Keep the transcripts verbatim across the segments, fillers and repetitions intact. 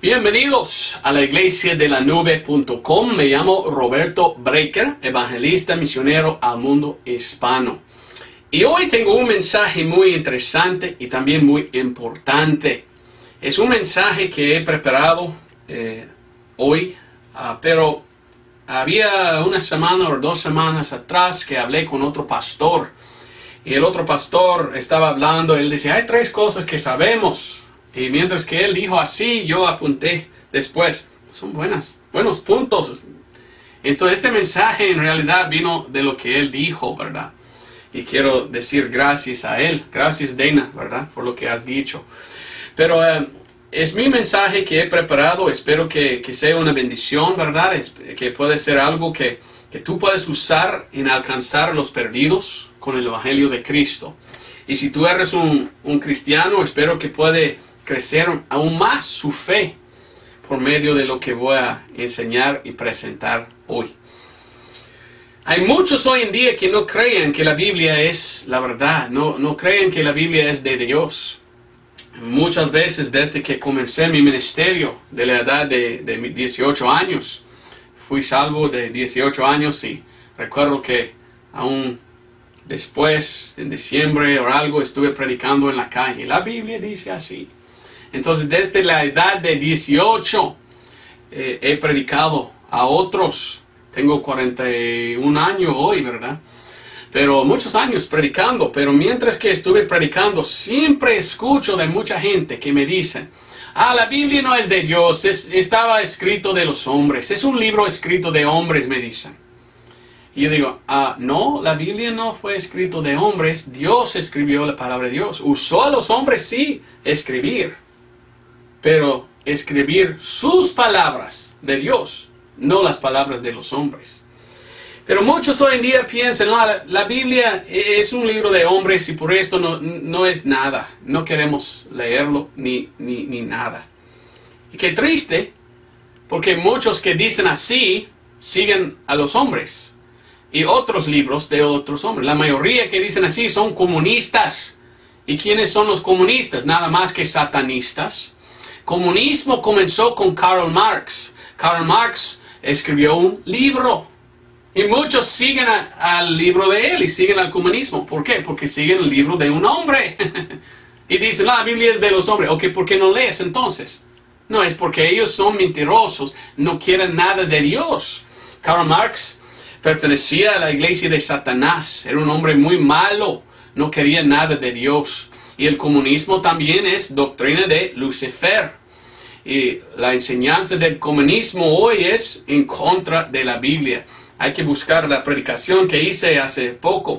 Bienvenidos a la iglesia de la nube punto com. Me llamo Roberto Breaker, evangelista misionero al mundo hispano. Y hoy tengo un mensaje muy interesante y también muy importante. Es un mensaje que he preparado eh, hoy, uh, pero había una semana o dos semanas atrás que hablé con otro pastor. Y el otro pastor estaba hablando, él decía, hay tres cosas que sabemos. Y mientras que él dijo así, yo apunté después. Son buenas, buenos puntos. Entonces este mensaje en realidad vino de lo que él dijo, ¿verdad? Y quiero decir gracias a él. Gracias, Dana, ¿verdad? Por lo que has dicho. Pero eh, es mi mensaje que he preparado. Espero que, que sea una bendición, ¿verdad? Es, que puede ser algo que, que tú puedes usar en alcanzar los perdidos con el Evangelio de Cristo. Y si tú eres un, un cristiano, espero que puede crecer aún más su fe por medio de lo que voy a enseñar y presentar hoy. Hay muchos hoy en día que no creen que la Biblia es la verdad, no, no creen que la Biblia es de Dios. Muchas veces desde que comencé mi ministerio de la edad de, de mis dieciocho años, fui salvo de dieciocho años y recuerdo que aún después, en diciembre o algo, estuve predicando en la calle. La Biblia dice así. Entonces, desde la edad de dieciocho, eh, he predicado a otros. Tengo cuarenta y un años hoy, ¿verdad? Pero muchos años predicando. Pero mientras que estuve predicando, siempre escucho de mucha gente que me dicen, ah, la Biblia no es de Dios, es, estaba escrito de los hombres. Es un libro escrito de hombres, me dicen. Y yo digo, ah, no, la Biblia no fue escrito de hombres. Dios escribió la palabra de Dios. Usó a los hombres, sí, escribir. Pero escribir sus palabras de Dios, no las palabras de los hombres. Pero muchos hoy en día piensan, no, la, la Biblia es un libro de hombres y por esto no, no es nada. No queremos leerlo ni, ni, ni nada. Y qué triste, porque muchos que dicen así, siguen a los hombres. Y otros libros de otros hombres. La mayoría que dicen así son comunistas. ¿Y quiénes son los comunistas? Nada más que satanistas. Comunismo comenzó con Karl Marx. Karl Marx escribió un libro. Y muchos siguen a, al libro de él y siguen al comunismo. ¿Por qué? Porque siguen el libro de un hombre. Y dicen, la Biblia es de los hombres. Ok, ¿por qué no lees entonces? No, es porque ellos son mentirosos. No quieren nada de Dios. Karl Marx pertenecía a la iglesia de Satanás. Era un hombre muy malo. No quería nada de Dios. Y el comunismo también es doctrina de Lucifer. Y la enseñanza del comunismo hoy es en contra de la Biblia. Hay que buscar la predicación que hice hace poco.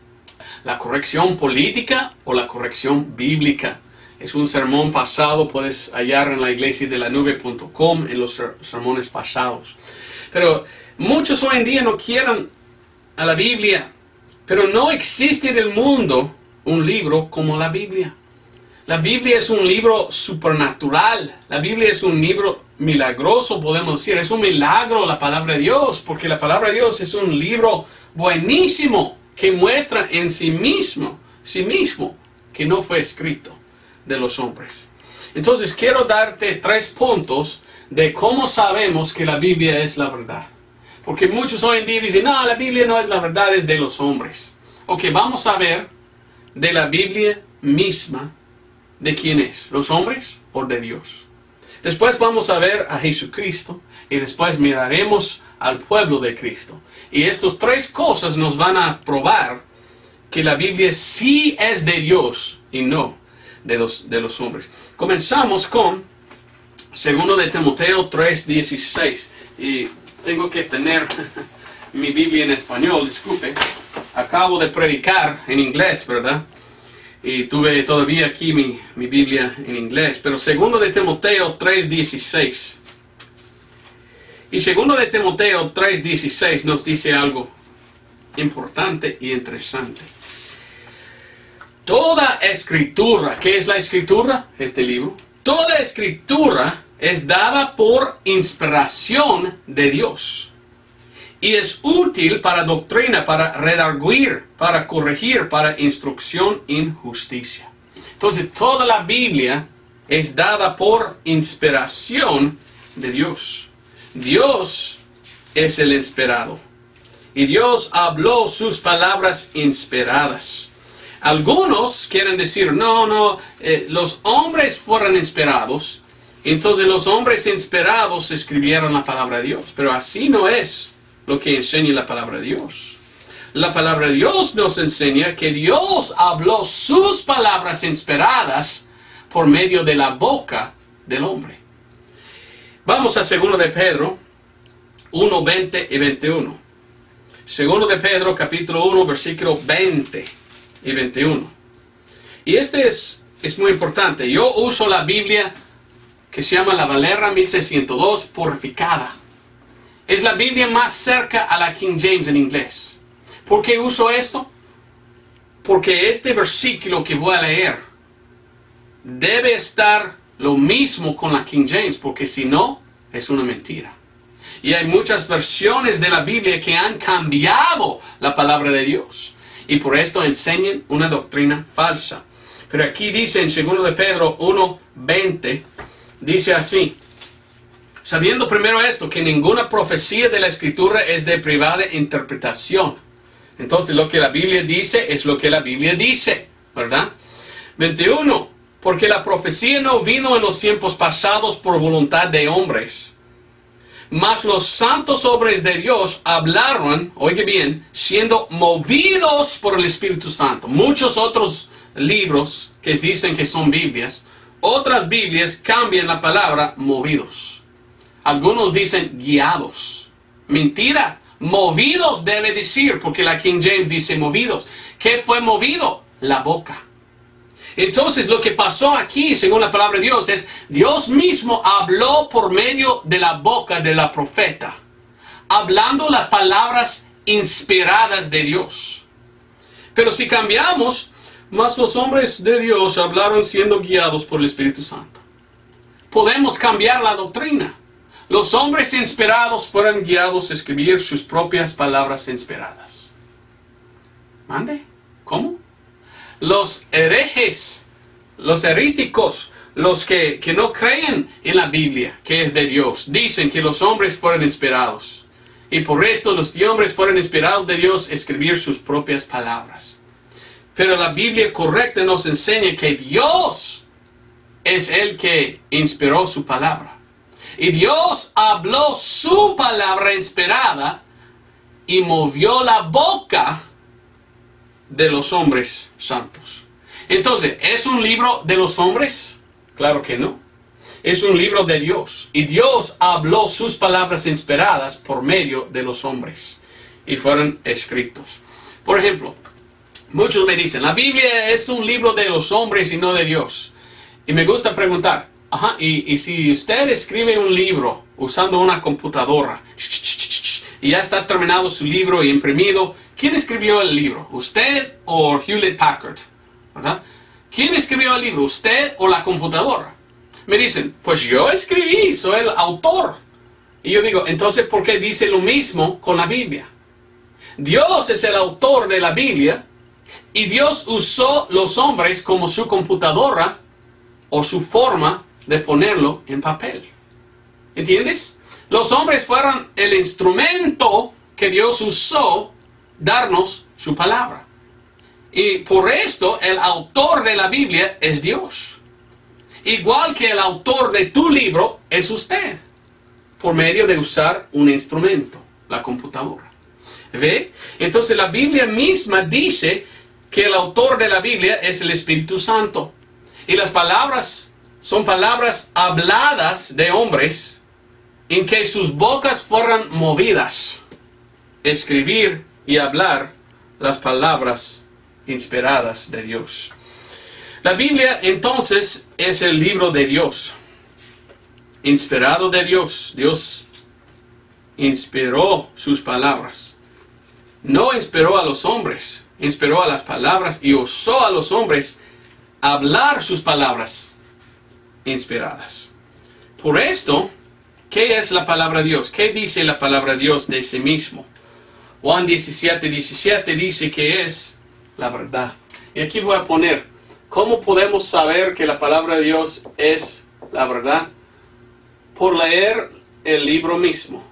La corrección política o la corrección bíblica. Es un sermón pasado, puedes hallar en la iglesia de la nube punto com en los sermones pasados. Pero muchos hoy en día no quieren a la Biblia. Pero no existe en el mundo un libro como la Biblia. La Biblia es un libro supernatural. La Biblia es un libro milagroso, podemos decir. Es un milagro la palabra de Dios, porque la palabra de Dios es un libro buenísimo que muestra en sí mismo, sí mismo, que no fue escrito de los hombres. Entonces quiero darte tres puntos de cómo sabemos que la Biblia es la verdad. Porque muchos hoy en día dicen, no, la Biblia no es la verdad, es de los hombres. Ok, vamos a ver de la Biblia misma, ¿de quién es? ¿Los hombres o de Dios? Después vamos a ver a Jesucristo y después miraremos al pueblo de Cristo. Y estas tres cosas nos van a probar que la Biblia sí es de Dios y no de los, de los hombres. Comenzamos con segundo de Timoteo tres dieciséis. Y tengo que tener mi Biblia en español, disculpe. Acabo de predicar en inglés, ¿verdad? Y tuve todavía aquí mi, mi Biblia en inglés. Pero segundo de Timoteo tres dieciséis. Y segundo de Timoteo tres dieciséis nos dice algo importante y interesante. Toda escritura, ¿qué es la escritura? Este libro. Toda escritura es dada por inspiración de Dios. Y es útil para doctrina, para redarguir, para corregir, para instrucción en justicia. Entonces, toda la Biblia es dada por inspiración de Dios. Dios es el inspirado. Y Dios habló sus palabras inspiradas. Algunos quieren decir, no, no, eh, los hombres fueron inspirados. Entonces los hombres inspirados escribieron la palabra de Dios. Pero así no es lo que enseña la palabra de Dios. La palabra de Dios nos enseña que Dios habló sus palabras inspiradas por medio de la boca del hombre. Vamos a segundo de Pedro uno, veinte y veintiuno. segundo de Pedro capítulo uno, versículo veinte y veintiuno. Y este es, es muy importante. Yo uso la Biblia que se llama la Valera mil seiscientos dos purificada. Es la Biblia más cerca a la King James en inglés. ¿Por qué uso esto? Porque este versículo que voy a leer debe estar lo mismo con la King James, porque si no, es una mentira. Y hay muchas versiones de la Biblia que han cambiado la palabra de Dios. Y por esto enseñan una doctrina falsa. Pero aquí dice en segundo de Pedro uno, veinte, dice así. Sabiendo primero esto, que ninguna profecía de la Escritura es de privada interpretación. Entonces lo que la Biblia dice es lo que la Biblia dice, ¿verdad? veintiuno. Porque la profecía no vino en los tiempos pasados por voluntad de hombres. Mas los santos hombres de Dios hablaron, oye bien, siendo movidos por el Espíritu Santo. Muchos otros libros que dicen que son Biblias, otras Biblias cambian la palabra movidos. Algunos dicen guiados. Mentira. Movidos debe decir, porque la King James dice movidos. ¿Qué fue movido? La boca. Entonces lo que pasó aquí, según la palabra de Dios, es Dios mismo habló por medio de la boca de la profeta, hablando las palabras inspiradas de Dios. Pero si cambiamos, más los hombres de Dios hablaron siendo guiados por el Espíritu Santo. Podemos cambiar la doctrina. Los hombres inspirados fueron guiados a escribir sus propias palabras inspiradas. ¿Mande? ¿Cómo? Los herejes, los heréticos, los que, que no creen en la Biblia, que es de Dios, dicen que los hombres fueron inspirados. Y por esto los hombres fueron inspirados de Dios a escribir sus propias palabras. Pero la Biblia correcta nos enseña que Dios es el que inspiró su palabra. Y Dios habló su palabra inspirada y movió la boca de los hombres santos. Entonces, ¿es un libro de los hombres? Claro que no. Es un libro de Dios. Y Dios habló sus palabras inspiradas por medio de los hombres. Y fueron escritos. Por ejemplo, muchos me dicen, la Biblia es un libro de los hombres y no de Dios. Y me gusta preguntar, ajá, y, y si usted escribe un libro usando una computadora y ya está terminado su libro y imprimido, ¿quién escribió el libro? ¿Usted o Hewlett Packard? ¿Verdad? ¿Quién escribió el libro? ¿Usted o la computadora? Me dicen, pues yo escribí, soy el autor. Y yo digo, entonces, ¿por qué dice lo mismo con la Biblia? Dios es el autor de la Biblia y Dios usó los hombres como su computadora o su forma de ponerlo en papel. ¿Entiendes? Los hombres fueron el instrumento que Dios usó darnos su palabra. Y por esto el autor de la Biblia es Dios. Igual que el autor de tu libro es usted. Por medio de usar un instrumento, la computadora. ¿Ve? Entonces la Biblia misma dice que el autor de la Biblia es el Espíritu Santo. Y las palabras son palabras habladas de hombres en que sus bocas fueron movidas. Escribir y hablar las palabras inspiradas de Dios. La Biblia entonces es el libro de Dios. Inspirado de Dios. Dios inspiró sus palabras. No inspiró a los hombres. Inspiró a las palabras y usó a los hombres a hablar sus palabras inspiradas. Por esto, ¿qué es la palabra de Dios? ¿Qué dice la palabra de Dios de sí mismo? Juan diecisiete, diecisiete dice que es la verdad. Y aquí voy a poner ¿Cómo podemos saber que la palabra de Dios es la verdad? Por leer el libro mismo.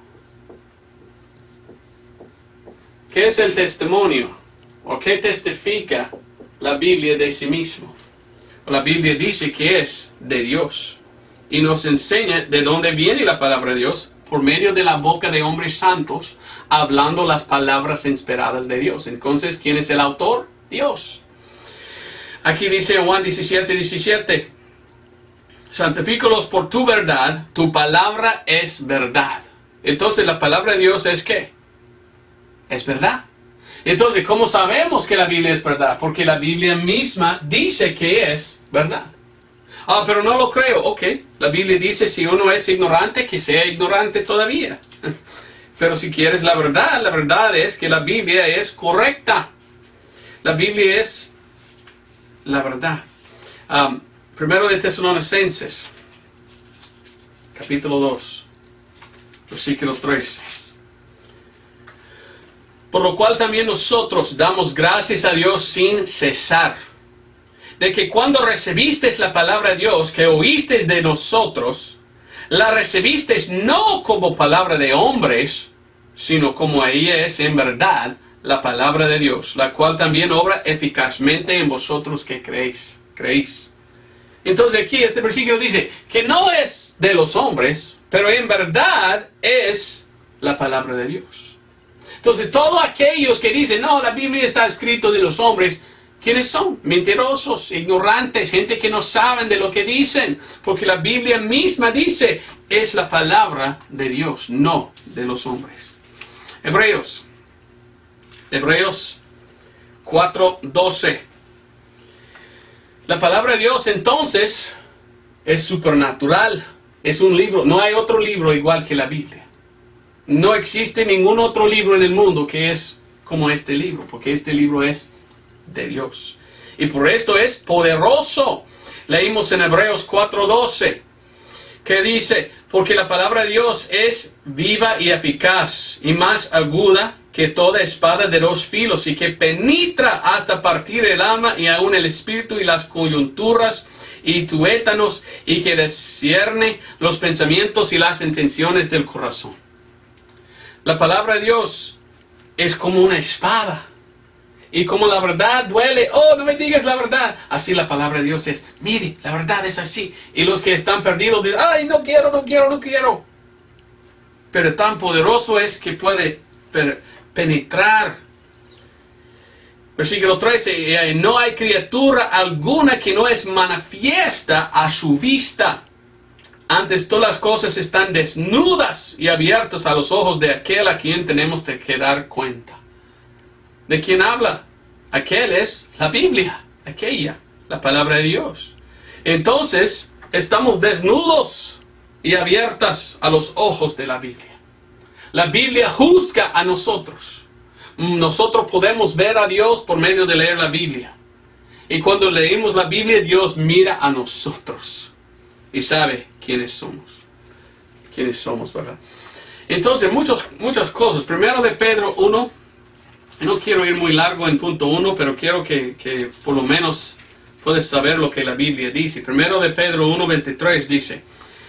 ¿Qué es el testimonio? ¿O qué testifica la Biblia de sí mismo? La Biblia dice que es de Dios y nos enseña de dónde viene la palabra de Dios por medio de la boca de hombres santos hablando las palabras inspiradas de Dios. Entonces, ¿quién es el autor? Dios. Aquí dice en Juan diecisiete, diecisiete, santifícalos por tu verdad, tu palabra es verdad. Entonces, la palabra de Dios es ¿qué? Es verdad. Entonces, ¿cómo sabemos que la Biblia es verdad? Porque la Biblia misma dice que es verdad. Ah, pero no lo creo. Ok, la Biblia dice si uno es ignorante, que sea ignorante todavía. Pero si quieres la verdad, la verdad es que la Biblia es correcta. La Biblia es la verdad. Um, primero de Tesalonicenses, capítulo dos, versículo trece. Por lo cual también nosotros damos gracias a Dios sin cesar, de que cuando recibisteis la palabra de Dios que oísteis de nosotros, la recibisteis no como palabra de hombres, sino como ella es en verdad la palabra de Dios, la cual también obra eficazmente en vosotros que creéis. creéis. Entonces aquí este versículo dice que no es de los hombres, pero en verdad es la palabra de Dios. Entonces, todos aquellos que dicen, no, la Biblia está escrito de los hombres, ¿quiénes son? Mentirosos, ignorantes, gente que no saben de lo que dicen, porque la Biblia misma dice, es la palabra de Dios, no de los hombres. Hebreos, Hebreos cuatro, doce. La palabra de Dios entonces es supernatural, es un libro, no hay otro libro igual que la Biblia. No existe ningún otro libro en el mundo que es como este libro, porque este libro es de Dios. Y por esto es poderoso. Leímos en Hebreos cuatro, doce, que dice, porque la palabra de Dios es viva y eficaz, y más aguda que toda espada de dos filos, y que penetra hasta partir el alma y aún el espíritu y las coyunturas y tuétanos, y que discierne los pensamientos y las intenciones del corazón. La palabra de Dios es como una espada. Y como la verdad duele, oh, no me digas la verdad. Así la palabra de Dios es, mire, la verdad es así. Y los que están perdidos dicen, ay, no quiero, no quiero, no quiero. Pero tan poderoso es que puede penetrar. Versículo trece, no hay criatura alguna que no es manifiesta a su vista. Antes todas las cosas están desnudas y abiertas a los ojos de aquel a quien tenemos que dar cuenta. ¿De quién habla? Aquel es la Biblia, aquella, la palabra de Dios. Entonces, estamos desnudos y abiertas a los ojos de la Biblia. La Biblia juzga a nosotros. Nosotros podemos ver a Dios por medio de leer la Biblia. Y cuando leemos la Biblia, Dios mira a nosotros y sabe quiénes somos. Quiénes somos, ¿verdad? Entonces, muchos, muchas cosas. Primero de Pedro uno. No quiero ir muy largo en punto uno, pero quiero que, que por lo menos puedes saber lo que la Biblia dice. Primero de Pedro uno, veintitrés dice,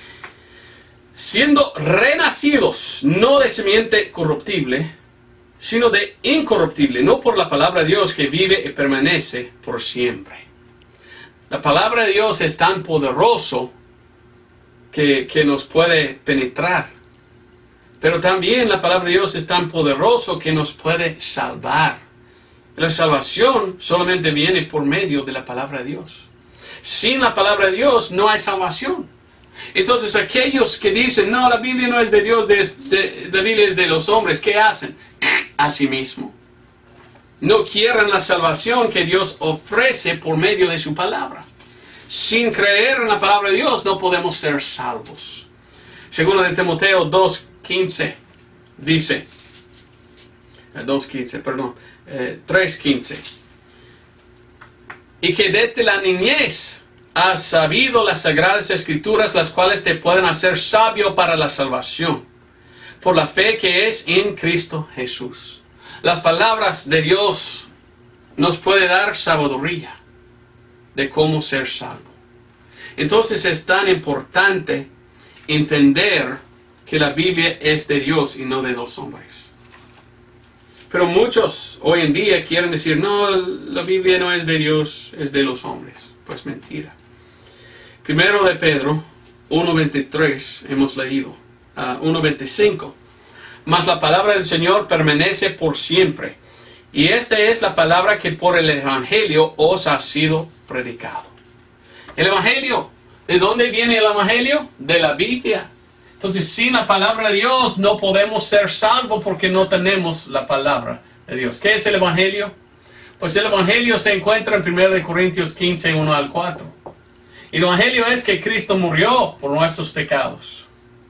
siendo renacidos, no de simiente corruptible, sino de incorruptible, no por la palabra de Dios que vive y permanece por siempre. La palabra de Dios es tan poderoso que, que nos puede penetrar. Pero también la palabra de Dios es tan poderoso que nos puede salvar. La salvación solamente viene por medio de la palabra de Dios. Sin la palabra de Dios no hay salvación. Entonces aquellos que dicen, no, la Biblia no es de Dios, de, de, la Biblia es de los hombres, ¿qué hacen? A sí mismo. No quieren la salvación que Dios ofrece por medio de su palabra. Sin creer en la palabra de Dios no podemos ser salvos. Segundo de Timoteo dos quince dice, dos quince, perdón, eh, tres quince, y que desde la niñez has sabido las sagradas escrituras, las cuales te pueden hacer sabio para la salvación, por la fe que es en Cristo Jesús. Las palabras de Dios nos pueden dar sabiduría. de cómo ser salvo. Entonces es tan importante entender que la Biblia es de Dios y no de los hombres. Pero muchos hoy en día quieren decir, no, la Biblia no es de Dios, es de los hombres. Pues mentira. Primero de Pedro uno veintitrés hemos leído, uh, uno veinticinco. Mas la palabra del Señor permanece por siempre. Y esta es la palabra que por el Evangelio os ha sido predicado. El Evangelio, ¿de dónde viene el Evangelio? De la Biblia. Entonces, sin la palabra de Dios no podemos ser salvos porque no tenemos la palabra de Dios. ¿Qué es el Evangelio? Pues el Evangelio se encuentra en primero de Corintios quince, uno al cuatro. Y el Evangelio es que Cristo murió por nuestros pecados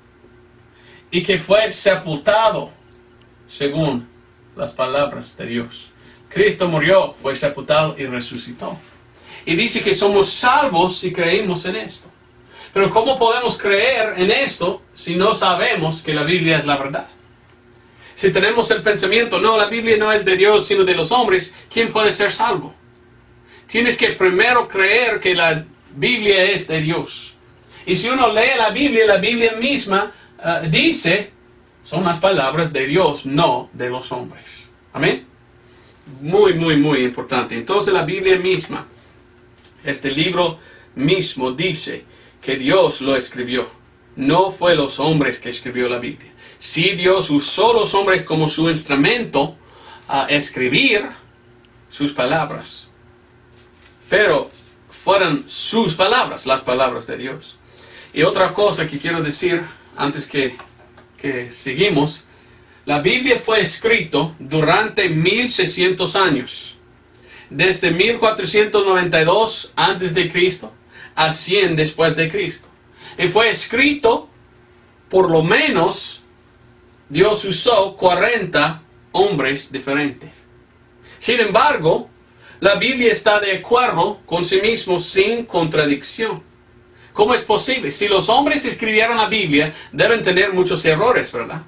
y que fue sepultado según las palabras de Dios. Cristo murió, fue sepultado y resucitó. Y dice que somos salvos si creemos en esto. Pero ¿cómo podemos creer en esto si no sabemos que la Biblia es la verdad? Si tenemos el pensamiento, no, la Biblia no es de Dios sino de los hombres, ¿quién puede ser salvo? Tienes que primero creer que la Biblia es de Dios. Y si uno lee la Biblia, la Biblia misma uh, dice, son las palabras de Dios, no de los hombres. Amén. Muy, muy, muy importante. Entonces la Biblia misma, este libro mismo dice que Dios lo escribió. No fue los hombres que escribió la Biblia. Sí, Dios usó los hombres como su instrumento a escribir sus palabras. Pero fueron sus palabras, las palabras de Dios. Y otra cosa que quiero decir antes que, que seguimos, la Biblia fue escrito durante mil seiscientos años. Desde mil cuatrocientos noventa y dos antes de Cristo a cien después de Cristo. Y fue escrito, por lo menos, Dios usó cuarenta hombres diferentes. Sin embargo, la Biblia está de acuerdo con sí mismo sin contradicción. ¿Cómo es posible? Si los hombres escribieron la Biblia, deben tener muchos errores, ¿verdad?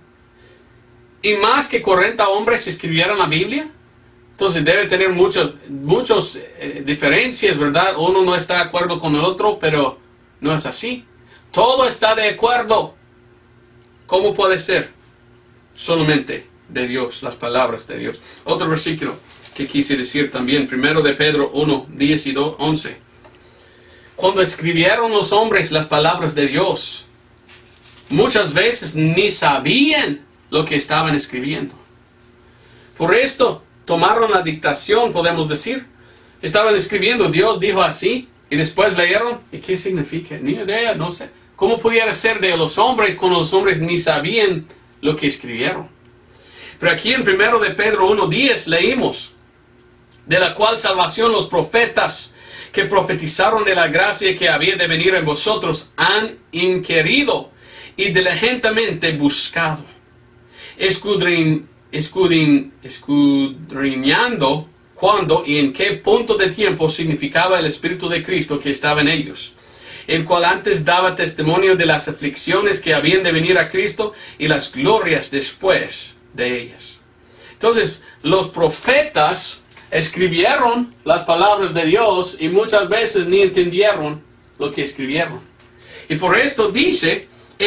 Y más que cuarenta hombres escribieron la Biblia, entonces debe tener muchas muchos, eh, diferencias, ¿verdad? Uno no está de acuerdo con el otro, pero no es así. Todo está de acuerdo. ¿Cómo puede ser? Solamente de Dios, las palabras de Dios. Otro versículo que quise decir también, primero de Pedro uno, diez y once. Cuando escribieron los hombres las palabras de Dios, muchas veces ni sabían lo que estaban escribiendo. Por esto, tomaron la dictación, podemos decir. Estaban escribiendo, Dios dijo así, y después leyeron, ¿y qué significa? Ni idea, no sé. ¿Cómo pudiera ser de los hombres cuando los hombres ni sabían lo que escribieron? Pero aquí en primero de Pedro uno diez leímos, de la cual salvación los profetas que profetizaron de la gracia que había de venir en vosotros han inquirido y diligentemente buscado, escudrin, escudrin, escudriñando cuándo y en qué punto de tiempo significaba el Espíritu de Cristo que estaba en ellos, el cual antes daba testimonio de las aflicciones que habían de venir a Cristo y las glorias después de ellas. Entonces, los profetas escribieron las palabras de Dios y muchas veces ni entendieron lo que escribieron. Y por esto dice,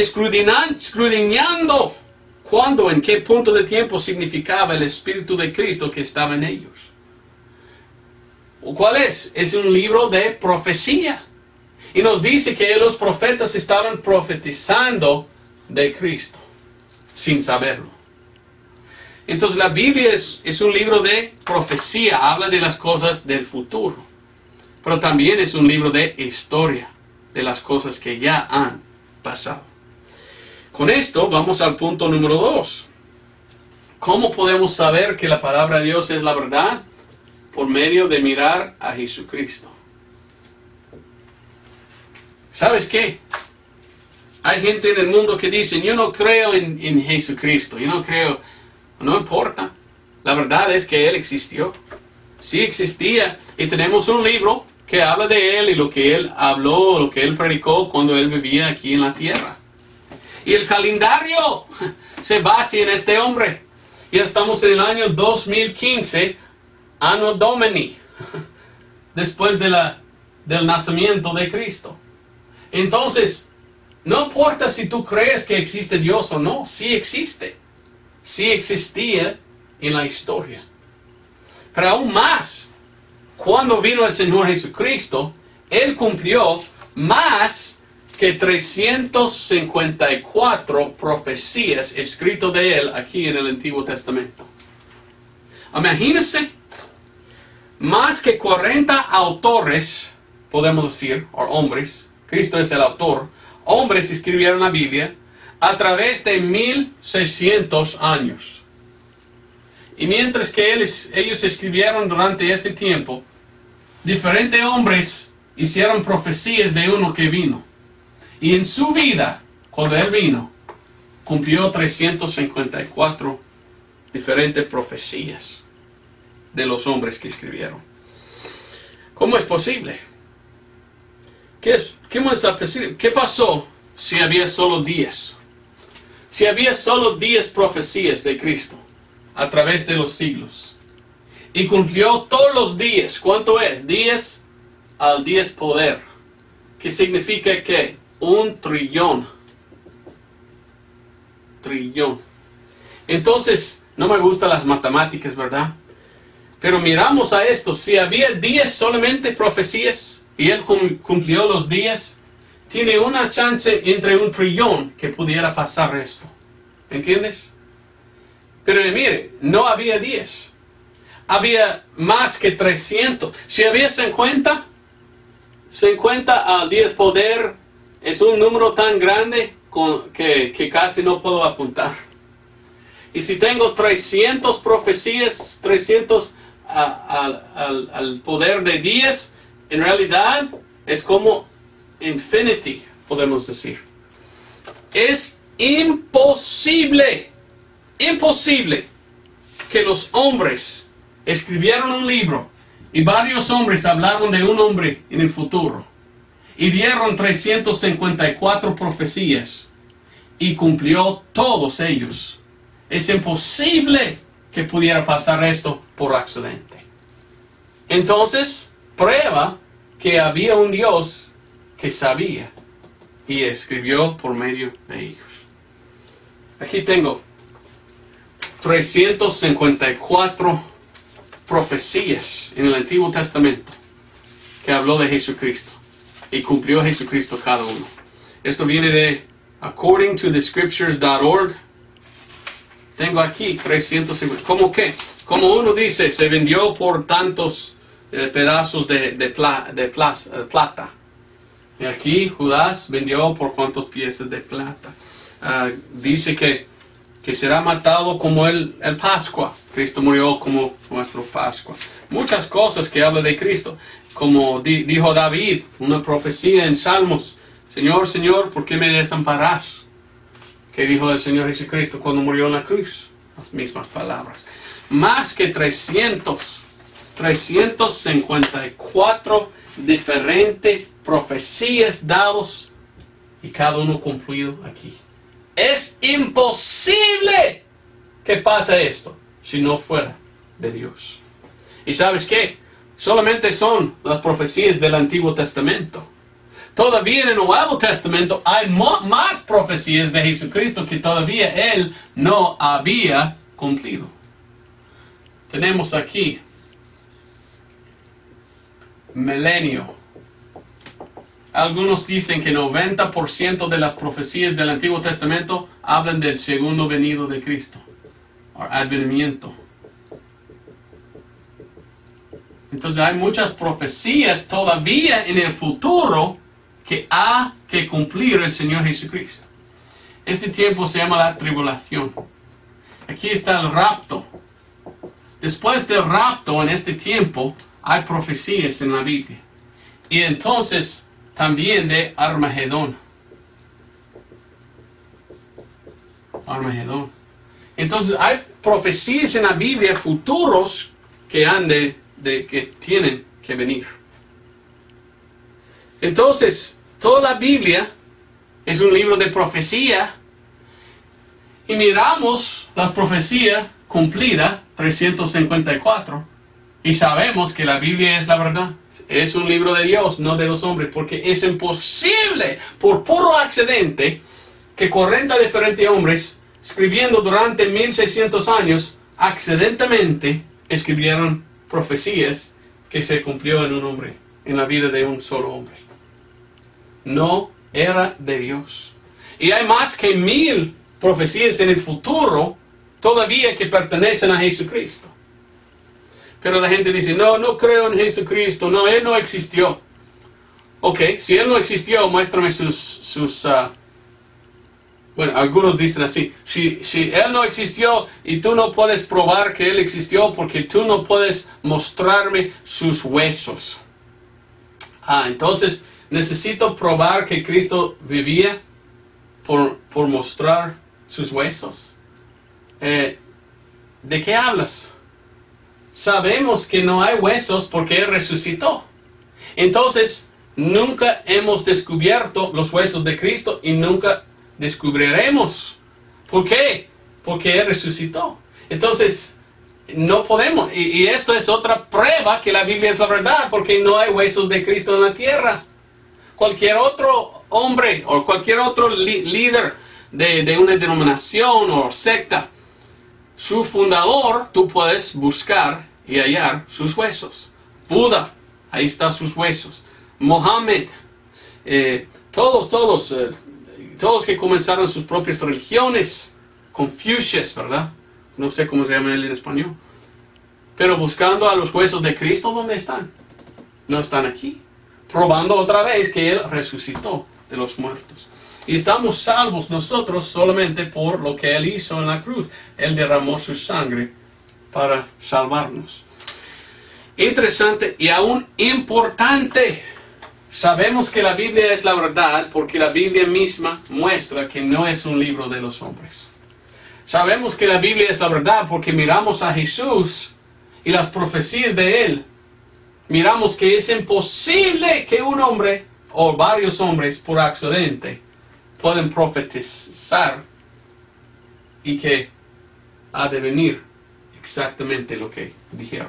escudriñando cuándo, en qué punto de tiempo significaba el Espíritu de Cristo que estaba en ellos. ¿Cuál es? Es un libro de profecía. Y nos dice que los profetas estaban profetizando de Cristo, sin saberlo. Entonces la Biblia es, es un libro de profecía, habla de las cosas del futuro. Pero también es un libro de historia, de las cosas que ya han pasado. Con esto vamos al punto número dos. ¿Cómo podemos saber que la palabra de Dios es la verdad? Por medio de mirar a Jesucristo. ¿Sabes qué? Hay gente en el mundo que dice, yo no creo en, en Jesucristo, yo no creo, no importa. La verdad es que Él existió. Sí existía. Y tenemos un libro que habla de Él y lo que Él habló, lo que Él predicó cuando Él vivía aquí en la tierra. Y el calendario se basa en este hombre. Ya estamos en el año dos mil quince, Anno Domini, después de la del nacimiento de Cristo. Entonces, no importa si tú crees que existe Dios o no, sí existe. Sí existía en la historia. Pero aún más, cuando vino el Señor Jesucristo, Él cumplió más que trescientas cincuenta y cuatro profecías escritas de Él aquí en el Antiguo Testamento. Imagínense, más que cuarenta autores, podemos decir, o hombres, Cristo es el autor, hombres escribieron la Biblia a través de mil seiscientos años. Y mientras que ellos, ellos escribieron durante este tiempo, diferentes hombres hicieron profecías de uno que vino. Y en su vida, cuando Él vino, cumplió trescientas cincuenta y cuatro diferentes profecías de los hombres que escribieron. ¿Cómo es posible? ¿Qué, es, qué, está posible? ¿Qué pasó si había solo diez? Si había solo diez profecías de Cristo a través de los siglos. Y cumplió todos los días. ¿Cuánto es? diez al diez poder. ¿Qué significa que? Un trillón. Trillón. Entonces, no me gustan las matemáticas, ¿verdad? Pero miramos a esto. Si había diez solamente profecías y Él cumplió los diez, tiene una chance entre un trillón que pudiera pasar esto. ¿Entiendes? Pero mire, no había diez. Había más que trescientos. Si había cincuenta, cincuenta al diez poder es un número tan grande con, que, que casi no puedo apuntar. Y si tengo trescientas profecías, trescientos al, al, al poder de diez, en realidad es como infinity, podemos decir. Es imposible, imposible que los hombres escribieron un libro y varios hombres hablaron de un hombre en el futuro y dieron trescientas cincuenta y cuatro profecías y cumplió todos ellos. Es imposible que pudiera pasar esto por accidente. Entonces, prueba que había un Dios que sabía y escribió por medio de ellos. Aquí tengo trescientas cincuenta y cuatro profecías en el Antiguo Testamento que habló de Jesucristo y cumplió Jesucristo cada uno. Esto viene de according to the scriptures dot org. Tengo aquí trescientos cincuenta. ¿Cómo qué? Como uno dice, se vendió por tantos eh, pedazos de, de, pla, de plas, eh, plata. Y aquí Judas vendió por cuántos piezas de plata. Uh, dice que, que será matado como el, el Pascua. Cristo murió como nuestro Pascua. Muchas cosas que habla de Cristo. Como di, dijo David, una profecía en Salmos. Señor, Señor, ¿por qué me desamparas? ¿Qué dijo el Señor Jesucristo cuando murió en la cruz? Las mismas palabras. Más que trescientas cincuenta y cuatro diferentes profecías dados y cada uno cumplido aquí. Es imposible que pase esto si no fuera de Dios. ¿Y sabes qué? Solamente son las profecías del Antiguo Testamento. Todavía en el Nuevo Testamento hay más profecías de Jesucristo que todavía Él no había cumplido. Tenemos aquí milenio. Algunos dicen que noventa por ciento de las profecías del Antiguo Testamento hablan del segundo venido de Cristo, o advenimiento. Entonces hay muchas profecías todavía en el futuro que ha que cumplir el Señor Jesucristo. Este tiempo se llama la tribulación. Aquí está el rapto. Después del rapto, en este tiempo, hay profecías en la Biblia. Y entonces, también de Armagedón. Armagedón. Entonces, hay profecías en la Biblia futuros que han de, de que tienen que venir. Entonces, toda la Biblia es un libro de profecía y miramos la profecía cumplida, trescientas cincuenta y cuatro, y sabemos que la Biblia es la verdad, Es un libro de Dios, no de los hombres, porque es imposible, por puro accidente, que cuarenta diferentes hombres, escribiendo durante mil seiscientos años, accidentalmente escribieron profecías que se cumplió en un hombre, en la vida de un solo hombre. No era de Dios. Y hay más que mil profecías en el futuro todavía que pertenecen a Jesucristo. Pero la gente dice, no, no creo en Jesucristo, no, Él no existió. Ok, si Él no existió, muéstrame sus... sus uh, bueno, algunos dicen así, si, si Él no existió y tú no puedes probar que Él existió porque tú no puedes mostrarme sus huesos. Ah, entonces necesito probar que Cristo vivía por, por mostrar sus huesos. Eh, ¿De qué hablas? Sabemos que no hay huesos porque Él resucitó. Entonces, nunca hemos descubierto los huesos de Cristo y nunca descubriremos. ¿Por qué? Porque Él resucitó. Entonces, no podemos. Y, y esto es otra prueba que la Biblia es la verdad, porque no hay huesos de Cristo en la tierra. Cualquier otro hombre o cualquier otro li- líder de, de una denominación o secta, su fundador, tú puedes buscar y hallar sus huesos. Buda, ahí están sus huesos. Mohammed, eh, todos, todos, eh, todos que comenzaron sus propias religiones. Confucius, ¿verdad? No sé cómo se llama él en español. Pero buscando a los huesos de Cristo, ¿dónde están? No están aquí. Probando otra vez que Él resucitó de los muertos. Y estamos salvos nosotros solamente por lo que Él hizo en la cruz. Él derramó su sangre para salvarnos. Interesante y aún importante. Sabemos que la Biblia es la verdad porque la Biblia misma muestra que no es un libro de los hombres. Sabemos que la Biblia es la verdad porque miramos a Jesús y las profecías de Él. Miramos que es imposible que un hombre o varios hombres por accidente pueden profetizar y que ha de venir exactamente lo que dijeron.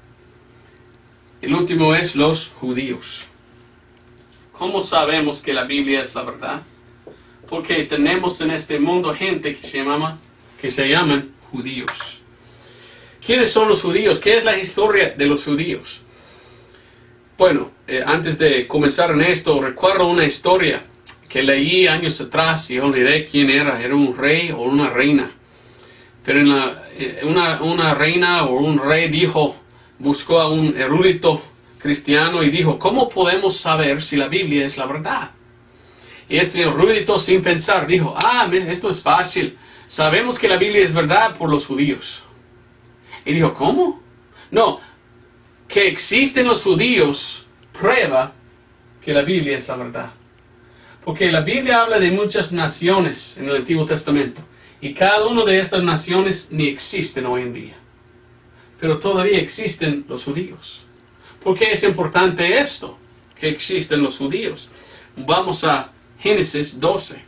El último es los judíos. ¿Cómo sabemos que la Biblia es la verdad? Porque tenemos en este mundo gente que se llama, que se llaman judíos. ¿Quiénes son los judíos? ¿Qué es la historia de los judíos? Bueno, eh, antes de comenzar en esto, recuerdo una historia que leí años atrás y olvidé quién era. Era un rey o una reina. Pero en la, eh, una, una reina o un rey dijo, buscó a un erudito cristiano y dijo, ¿cómo podemos saber si la Biblia es la verdad? Y este erudito sin pensar dijo, ah, esto es fácil. Sabemos que la Biblia es verdad por los judíos. Y dijo, ¿cómo? No, que existen los judíos prueba que la Biblia es la verdad. Porque la Biblia habla de muchas naciones en el Antiguo Testamento. Y cada una de estas naciones ni existen hoy en día. Pero todavía existen los judíos. ¿Por qué es importante esto? Que existen los judíos. Vamos a Génesis doce.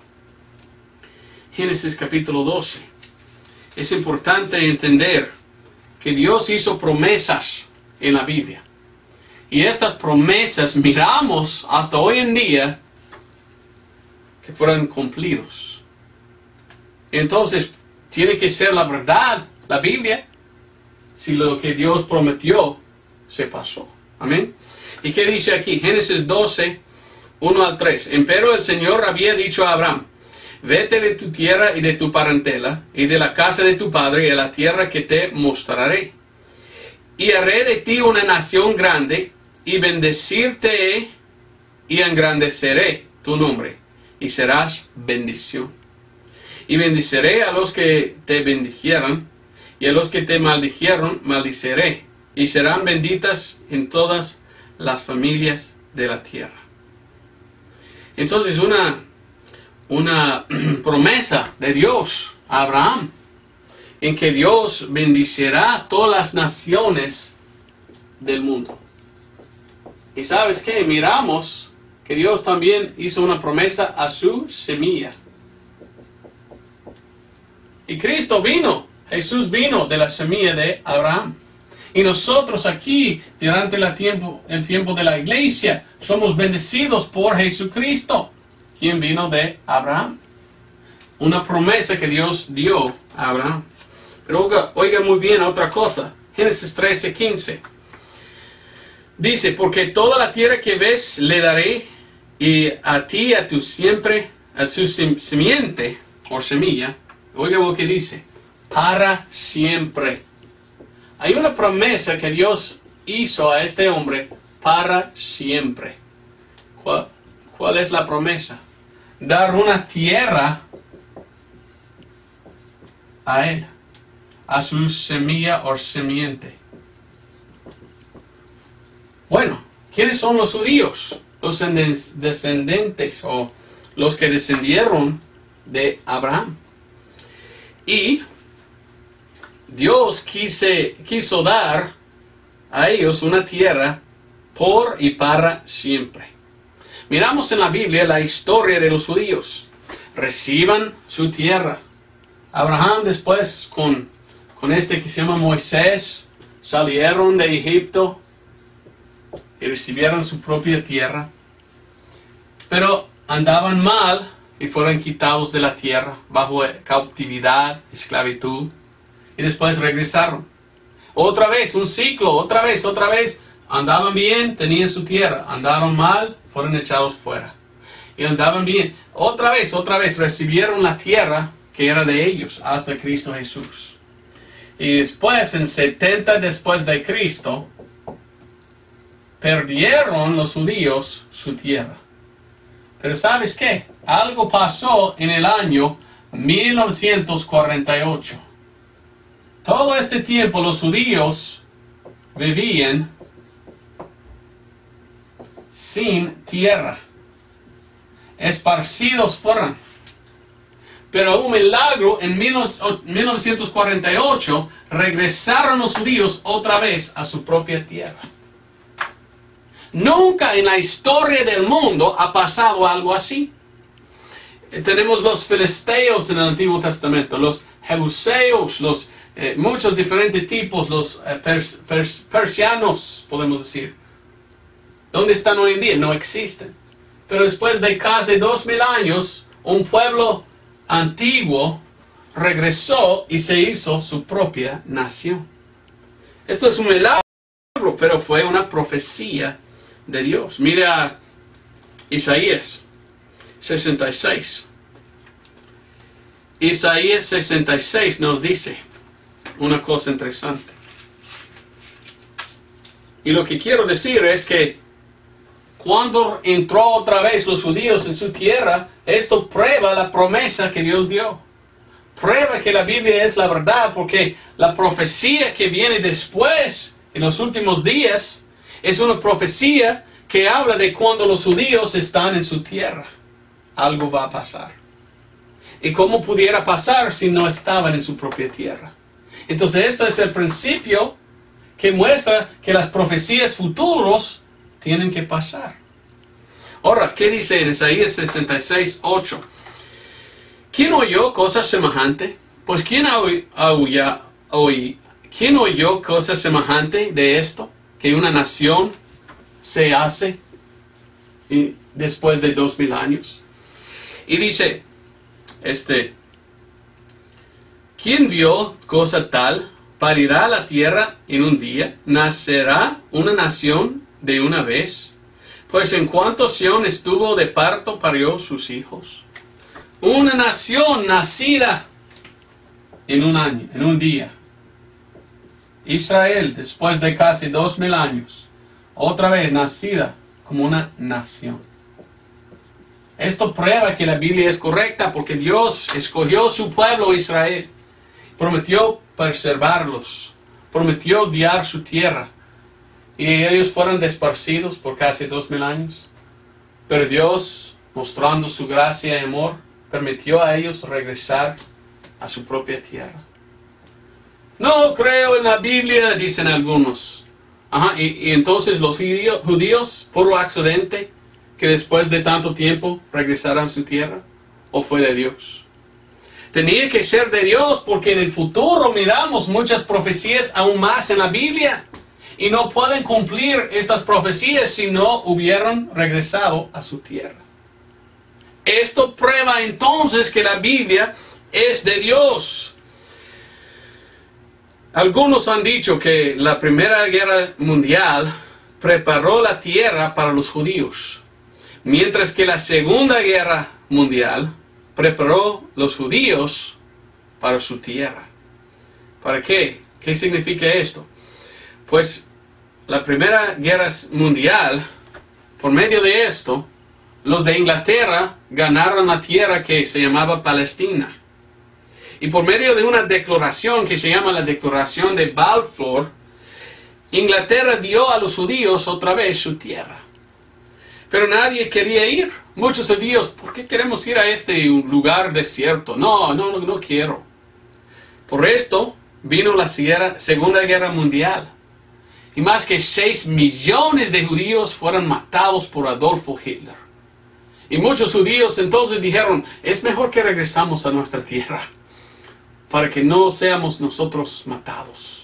Génesis capítulo doce. Es importante entender que Dios hizo promesas en la Biblia. Y estas promesas miramos hasta hoy en día que fueron cumplidos. Entonces, tiene que ser la verdad, la Biblia, si lo que Dios prometió se pasó. Amén. ¿Y qué dice aquí? Génesis doce, uno al tres. Empero el Señor había dicho a Abraham, vete de tu tierra y de tu parentela, y de la casa de tu padre, a la tierra que te mostraré. Y haré de ti una nación grande, y bendecirte y engrandeceré tu nombre, y serás bendición. Y bendiceré a los que te bendijieran, y a los que te maldijeron, maldiceré, y serán benditas en todas las familias de la tierra. Entonces una, una promesa de Dios a Abraham, en que Dios bendicirá a todas las naciones del mundo. Y ¿sabes qué? Miramos que Dios también hizo una promesa a su semilla. Y Cristo vino, Jesús vino de la semilla de Abraham. Y nosotros aquí, durante la tiempo, el tiempo de la iglesia, somos bendecidos por Jesucristo, quien vino de Abraham. Una promesa que Dios dio a Abraham. Pero oiga, oiga muy bien otra cosa. Génesis trece, quince. Dice, porque toda la tierra que ves le daré, y a ti, a tu siempre, a tu simiente, o semilla. Oiga lo que dice. Para siempre. Hay una promesa que Dios hizo a este hombre para siempre. ¿Cuál, cuál es la promesa? Dar una tierra a él, a su semilla o semiente. Bueno, ¿quiénes son los judíos? Los descendientes o los que descendieron de Abraham. Y Dios quise, quiso dar a ellos una tierra por y para siempre. Miramos en la Biblia la historia de los judíos. Reciban su tierra. Abraham después con, con este que se llama Moisés salieron de Egipto y recibieron su propia tierra. Pero andaban mal y fueron quitados de la tierra bajo cautividad, esclavitud. Y después regresaron. Otra vez, un ciclo, otra vez, otra vez. Andaban bien, tenían su tierra. Andaron mal, fueron echados fuera. Y andaban bien. Otra vez, otra vez, recibieron la tierra que era de ellos, hasta Cristo Jesús. Y después, en setenta después de Cristo, perdieron los judíos su tierra. Pero ¿sabes qué? Algo pasó en el año mil novecientos cuarenta y ocho. Todo este tiempo los judíos vivían sin tierra. Esparcidos fueron. Pero un milagro en mil novecientos cuarenta y ocho regresaron los judíos otra vez a su propia tierra. Nunca en la historia del mundo ha pasado algo así. Tenemos los filisteos en el Antiguo Testamento, los jebuseos, los eh, muchos diferentes tipos, los eh, pers, pers, persianos, podemos decir. ¿Dónde están hoy en día? No existen. Pero después de casi dos mil años, un pueblo antiguo regresó y se hizo su propia nación. Esto es un milagro, pero fue una profecía de Dios. Mira Isaías sesenta y seis. Isaías sesenta y seis nos dice una cosa interesante. Y lo que quiero decir es que cuando entró otra vez los judíos en su tierra, esto prueba la promesa que Dios dio. Prueba que la Biblia es la verdad, porque la profecía que viene después, en los últimos días, es una profecía que habla de cuando los judíos están en su tierra. Algo va a pasar. ¿Y cómo pudiera pasar si no estaban en su propia tierra? Entonces esto es el principio que muestra que las profecías futuras tienen que pasar. Ahora, ¿qué dice en Isaías sesenta y seis, ocho? ¿Quién oyó cosas semejantes? Pues ¿quién, oía, oí, ¿quién oyó cosas semejantes de esto? Que una nación se hace y después de dos mil años. Y dice, este, ¿quién vio cosa tal? ¿Parirá la tierra en un día? ¿Nacerá una nación de una vez? Pues en cuanto Sión estuvo de parto, parió sus hijos. Una nación nacida en un año, en un día. Israel, después de casi dos mil años, otra vez nacida como una nación. Esto prueba que la Biblia es correcta porque Dios escogió su pueblo Israel. Prometió preservarlos. Prometió guiar su tierra. Y ellos fueron desparcidos por casi dos mil años. Pero Dios, mostrando su gracia y amor, permitió a ellos regresar a su propia tierra. No creo en la Biblia, dicen algunos. Ajá, y, y entonces los judíos, judíos, puro accidente, que después de tanto tiempo regresaran a su tierra, ¿o fue de Dios? Tenía que ser de Dios porque en el futuro miramos muchas profecías aún más en la Biblia. Y no pueden cumplir estas profecías si no hubieran regresado a su tierra. Esto prueba entonces que la Biblia es de Dios. Algunos han dicho que la Primera Guerra Mundial preparó la tierra para los judíos, mientras que la Segunda Guerra Mundial preparó los judíos para su tierra. ¿Para qué? ¿Qué significa esto? Pues la Primera Guerra Mundial, por medio de esto, los de Inglaterra ganaron la tierra que se llamaba Palestina. Y por medio de una declaración que se llama la Declaración de Balfour, Inglaterra dio a los judíos otra vez su tierra. Pero nadie quería ir. Muchos judíos, ¿por qué queremos ir a este lugar desierto? No, no, no, no quiero. Por esto vino la Segunda Guerra Mundial. Y más que seis millones de judíos fueron matados por Adolfo Hitler. Y muchos judíos entonces dijeron, es mejor que regresamos a nuestra tierra, para que no seamos nosotros matados.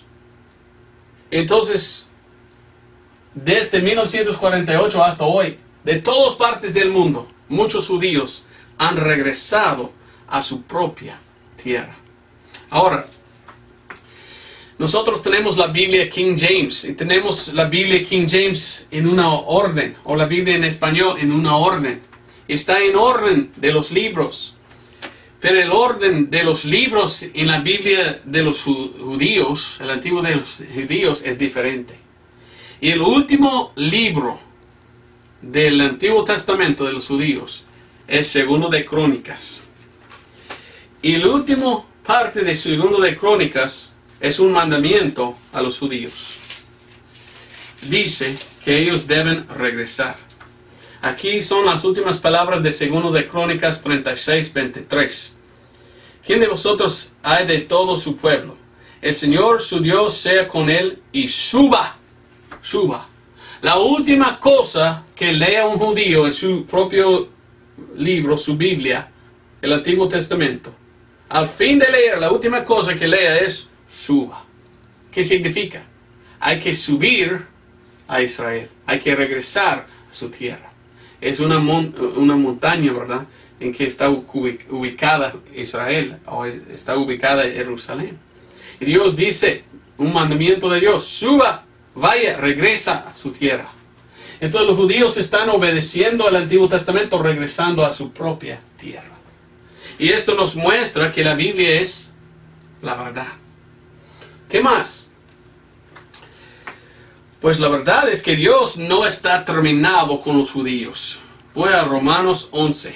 Entonces, desde mil novecientos cuarenta y ocho hasta hoy, de todas partes del mundo, muchos judíos han regresado a su propia tierra. Ahora, nosotros tenemos la Biblia King James, y tenemos la Biblia King James en una orden, o la Biblia en español en una orden. Está en orden de los libros, pero el orden de los libros en la Biblia de los judíos, el antiguo de los judíos, es diferente. Y el último libro del Antiguo Testamento de los judíos es Segundo de Crónicas. Y la última parte de Segundo de Crónicas es un mandamiento a los judíos. Dice que ellos deben regresar. Aquí son las últimas palabras de Segundo de Crónicas treinta y seis, veintitrés. ¿Quién de vosotros hay de todo su pueblo? El Señor su Dios sea con él y suba, suba. La última cosa que lea un judío en su propio libro, su Biblia, el Antiguo Testamento, al fin de leer, la última cosa que lea es suba. ¿Qué significa? Hay que subir a Israel, hay que regresar a su tierra. Es una, mon una montaña, ¿verdad?, en que está ubicada Israel, o está ubicada Jerusalén. Y Dios dice, un mandamiento de Dios, suba, vaya, regresa a su tierra. Entonces los judíos están obedeciendo al Antiguo Testamento, regresando a su propia tierra. Y esto nos muestra que la Biblia es la verdad. ¿Qué más? Pues la verdad es que Dios no está terminado con los judíos. Voy a Romanos once.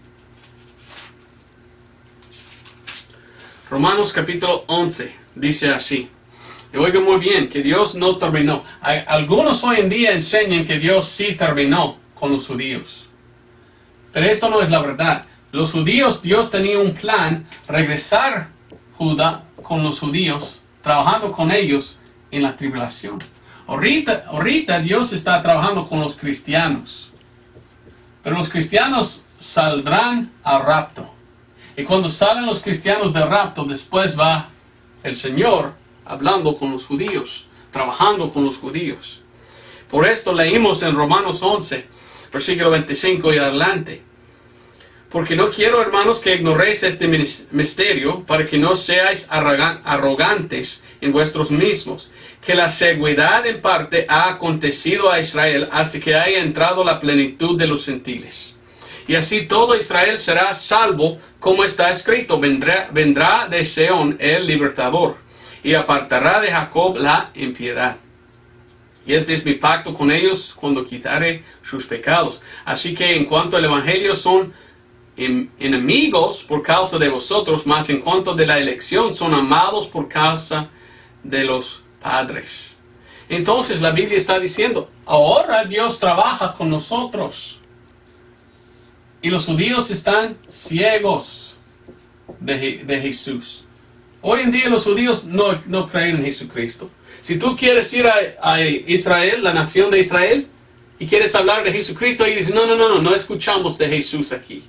Romanos capítulo once dice así. Y oigan muy bien, que Dios no terminó. Hay, algunos hoy en día enseñan que Dios sí terminó con los judíos. Pero esto no es la verdad. Los judíos, Dios tenía un plan, regresar Judá con los judíos, trabajando con ellos en la tribulación. Ahorita, ahorita Dios está trabajando con los cristianos. Pero los cristianos saldrán al rapto. Y cuando salen los cristianos del rapto, después va el Señor hablando con los judíos, trabajando con los judíos. Por esto leímos en Romanos once, versículo veinticinco y adelante. Porque no quiero, hermanos, que ignoréis este misterio, para que no seáis arrogantes en vuestros mismos, que la seguridad en parte ha acontecido a Israel hasta que haya entrado la plenitud de los gentiles. Y así todo Israel será salvo, como está escrito, vendrá, vendrá de Seón el libertador, y apartará de Jacob la impiedad. Y este es mi pacto con ellos cuando quitare sus pecados. Así que en cuanto al Evangelio son enemigos por causa de vosotros, mas en cuanto de la elección son amados por causa de los padres. Entonces la Biblia está diciendo, ahora Dios trabaja con nosotros. Y los judíos están ciegos de, de Jesús. Hoy en día los judíos no, no creen en Jesucristo. Si tú quieres ir a, a Israel, la nación de Israel, y quieres hablar de Jesucristo, y dices, no, no, no, no, no escuchamos de Jesús aquí.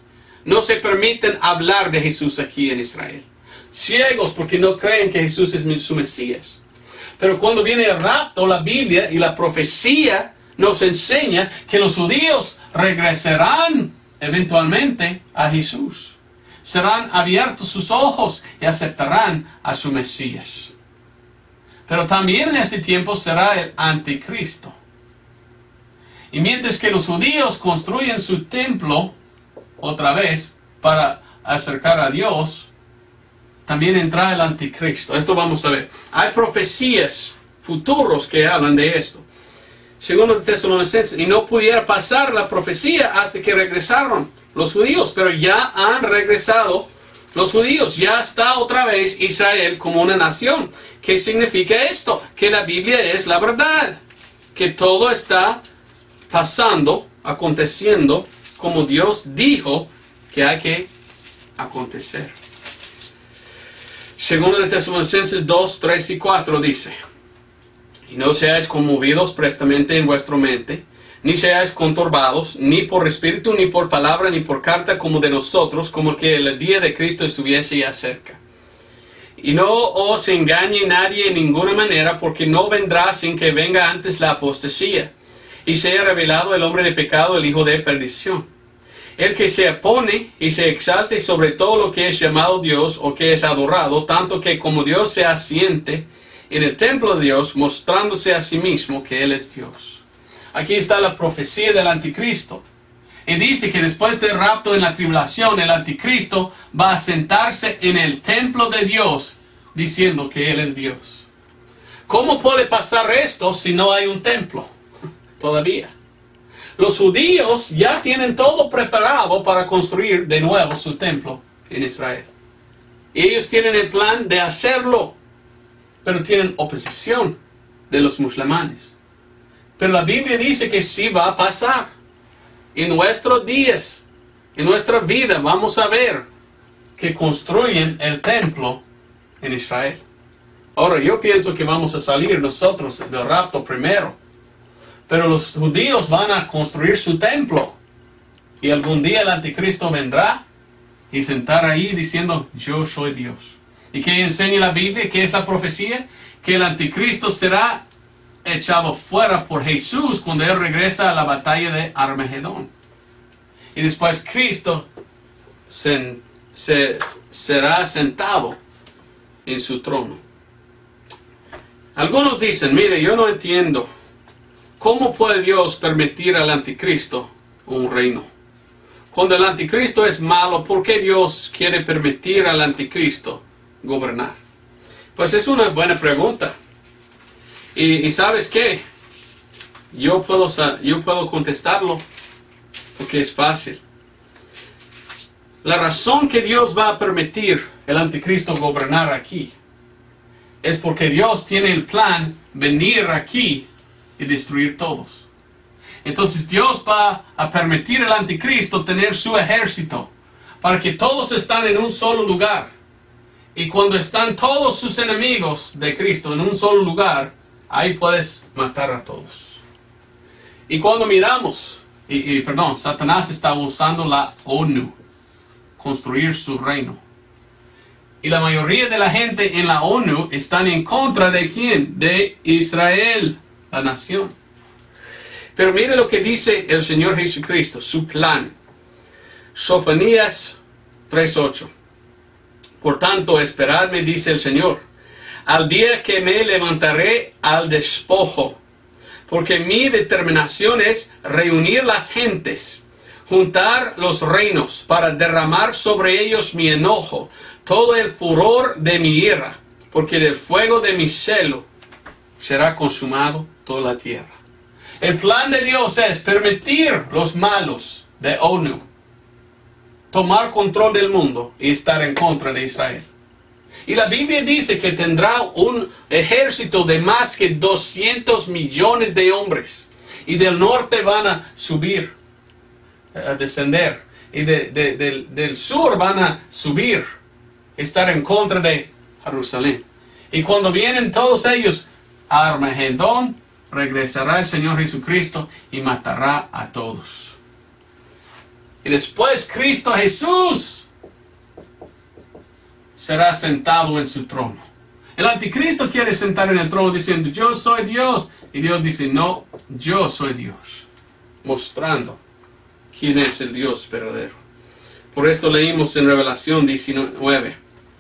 no se permiten hablar de Jesús aquí en Israel. Ciegos porque no creen que Jesús es su Mesías. Pero cuando viene el rapto, la Biblia y la profecía nos enseña que los judíos regresarán eventualmente a Jesús. Serán abiertos sus ojos y aceptarán a su Mesías. Pero también en este tiempo será el anticristo. Y mientras que los judíos construyen su templo otra vez para acercar a Dios, también entra el anticristo. Esto vamos a ver. Hay profecías futuros que hablan de esto. Segundo de Tesalonicenses, y no pudiera pasar la profecía hasta que regresaron los judíos, pero ya han regresado los judíos, ya está otra vez Israel como una nación. ¿Qué significa esto? Que la Biblia es la verdad, que todo está pasando, aconteciendo como Dios dijo que hay que acontecer. Segundo de Tesalonicenses dos, tres y cuatro dice: y no seáis conmovidos prestamente en vuestra mente, ni seáis conturbados, ni por espíritu, ni por palabra, ni por carta como de nosotros, como que el día de Cristo estuviese ya cerca. Y no os engañe nadie en ninguna manera, porque no vendrá sin que venga antes la apostasía, y sea revelado el hombre de pecado, el hijo de perdición. El que se opone y se exalte sobre todo lo que es llamado Dios o que es adorado, tanto que como Dios se asiente en el templo de Dios, mostrándose a sí mismo que Él es Dios. Aquí está la profecía del anticristo. Y dice que después del rapto en la tribulación, el anticristo va a sentarse en el templo de Dios, diciendo que Él es Dios. ¿Cómo puede pasar esto si no hay un templo? Todavía. Los judíos ya tienen todo preparado para construir de nuevo su templo en Israel. Y ellos tienen el plan de hacerlo, pero tienen oposición de los musulmanes. Pero la Biblia dice que sí va a pasar. En nuestros días, en nuestra vida, vamos a ver que construyen el templo en Israel. Ahora, yo pienso que vamos a salir nosotros del rapto primero. Pero los judíos van a construir su templo. Y algún día el anticristo vendrá y sentar ahí diciendo: yo soy Dios. ¿Y qué enseña la Biblia? ¿Qué es la profecía? Que el anticristo será echado fuera por Jesús cuando Él regresa a la batalla de Armagedón. Y después Cristo se, se, será sentado en su trono. Algunos dicen: mire, yo no entiendo. ¿Cómo puede Dios permitir al anticristo un reino? Cuando el anticristo es malo, ¿por qué Dios quiere permitir al anticristo gobernar? Pues es una buena pregunta. Y, y ¿sabes qué? Yo puedo, yo puedo contestarlo porque es fácil. La razón que Dios va a permitir el anticristo gobernar aquí es porque Dios tiene el plan venir aquí y destruir todos. Entonces Dios va a permitir al anticristo tener su ejército para que todos están en un solo lugar. Y cuando están todos sus enemigos de Cristo en un solo lugar, ahí puedes matar a todos. Y cuando miramos, y, y perdón, Satanás está usando la ONU, construir su reino. Y la mayoría de la gente en la ONU están en contra de ¿quién? De Israel, la nación. Pero mire lo que dice el Señor Jesucristo, su plan. Sofonías tres ocho. Por tanto, esperadme, dice el Señor, al día que me levantaré al despojo, porque mi determinación es reunir las gentes, juntar los reinos, para derramar sobre ellos mi enojo, todo el furor de mi ira, porque del fuego de mi celo será consumado toda la tierra. El plan de Dios es permitir los malos de ONU tomar control del mundo y estar en contra de Israel. Y la Biblia dice que tendrá un ejército de más que doscientos millones de hombres. Y del norte van a subir, a descender. Y de, de, de, del sur van a subir, estar en contra de Jerusalén. Y cuando vienen todos ellos a Armagedón, regresará el Señor Jesucristo y matará a todos. Y después Cristo Jesús será sentado en su trono. El anticristo quiere sentar en el trono diciendo, yo soy Dios. Y Dios dice, no, yo soy Dios. Mostrando quién es el Dios verdadero. Por esto leímos en Revelación diecinueve.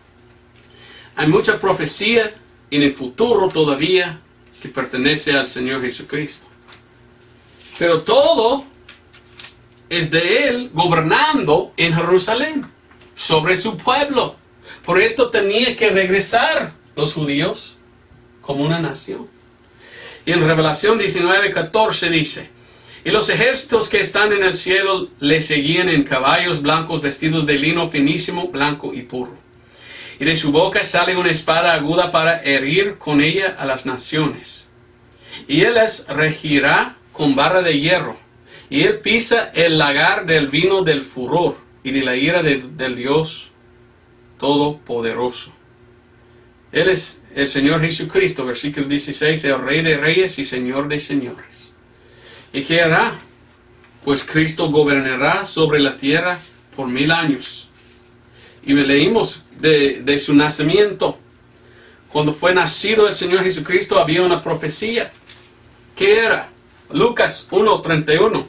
Hay mucha profecía en el futuro todavía que pertenece al Señor Jesucristo. Pero todo es de Él gobernando en Jerusalén, sobre su pueblo. Por esto tenía que regresar los judíos como una nación. Y en Revelación diecinueve, catorce dice, y los ejércitos que están en el cielo le seguían en caballos blancos vestidos de lino finísimo, blanco y puro. Y de su boca sale una espada aguda para herir con ella a las naciones. Y él les regirá con barra de hierro. Y él pisa el lagar del vino del furor y de la ira de, del Dios Todopoderoso. Él es el Señor Jesucristo, versículo dieciséis, el Rey de Reyes y Señor de Señores. ¿Y qué hará? Pues Cristo gobernará sobre la tierra por mil años. Y leímos de, de su nacimiento. Cuando fue nacido el Señor Jesucristo había una profecía. ¿Qué era? Lucas uno, treinta y uno.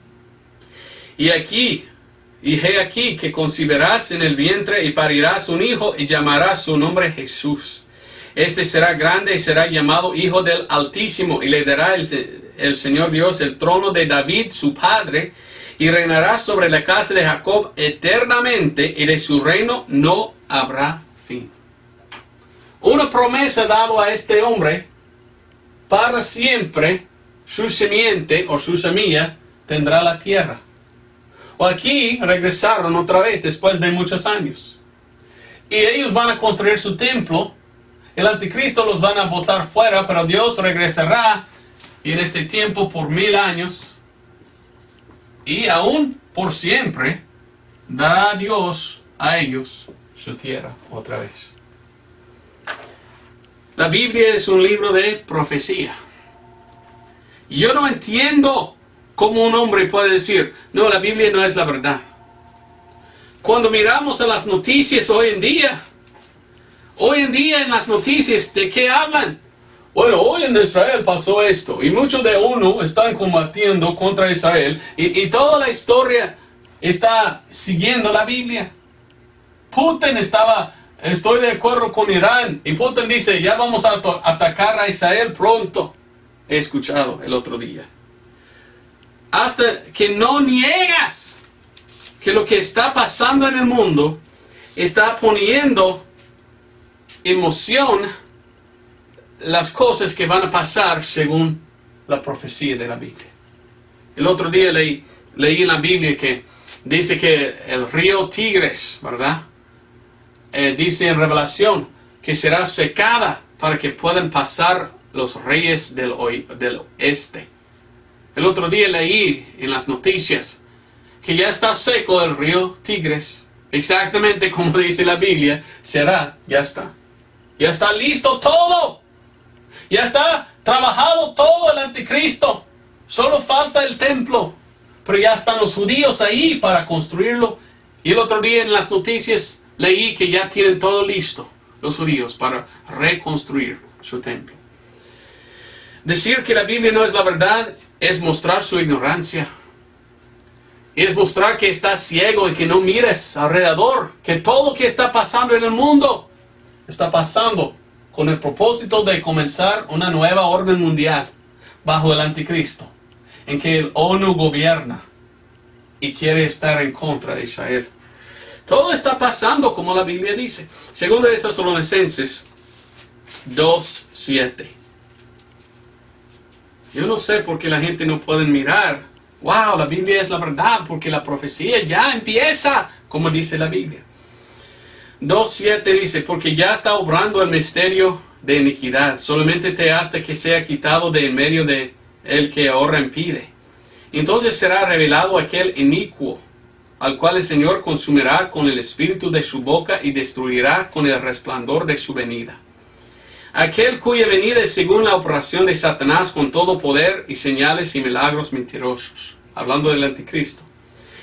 Y aquí, y he aquí que concebirás en el vientre y parirás un hijo y llamarás su nombre Jesús. Este será grande y será llamado Hijo del Altísimo y le dará el, el Señor Dios el trono de David su padre y reinará sobre la casa de Jacob eternamente y de su reino no habrá fin. Una promesa dada a este hombre para siempre. Su simiente o su semilla tendrá la tierra. O aquí regresaron otra vez después de muchos años. Y ellos van a construir su templo. El anticristo los van a botar fuera, pero Dios regresará. Y en este tiempo por mil años. Y aún por siempre dará Dios a ellos su tierra otra vez. La Biblia es un libro de profecía. Yo no entiendo cómo un hombre puede decir, no, la Biblia no es la verdad. Cuando miramos a las noticias hoy en día, hoy en día en las noticias, ¿de qué hablan? Bueno, hoy en Israel pasó esto, y muchos de uno están combatiendo contra Israel, y, y toda la historia está siguiendo la Biblia. Putin estaba, estoy de acuerdo con Irán, y Putin dice, ya vamos a atacar a Israel pronto. He escuchado el otro día. Hasta que no niegas que lo que está pasando en el mundo está poniendo emoción las cosas que van a pasar según la profecía de la Biblia. El otro día leí, leí en la Biblia que dice que el río Tigres, ¿verdad? Eh, dice en Revelación que será secada para que puedan pasar los reyes del, del oeste. El otro día leí en las noticias que ya está seco el río Tigres. Exactamente como dice la Biblia, será, ya está. Ya está listo todo. Ya está trabajado todo el anticristo. Solo falta el templo. Pero ya están los judíos ahí para construirlo. Y el otro día en las noticias leí que ya tienen todo listo, los judíos, para reconstruir su templo. Decir que la Biblia no es la verdad es mostrar su ignorancia. Es mostrar que estás ciego y que no mires alrededor. Que todo lo que está pasando en el mundo está pasando con el propósito de comenzar una nueva orden mundial bajo el anticristo. En que el ONU gobierna y quiere estar en contra de Israel. Todo está pasando como la Biblia dice. Segundo de Tesalonicenses dos, siete. Yo no sé por qué la gente no puede mirar. Wow, la Biblia es la verdad, porque la profecía ya empieza, como dice la Biblia. dos siete dice, porque ya está obrando el misterio de iniquidad. Solamente te hasta que sea quitado de en medio de el que ahora impide. Entonces será revelado aquel inicuo, al cual el Señor consumirá con el espíritu de su boca y destruirá con el resplandor de su venida. Aquel cuya venida es según la operación de Satanás con todo poder y señales y milagros mentirosos. Hablando del anticristo.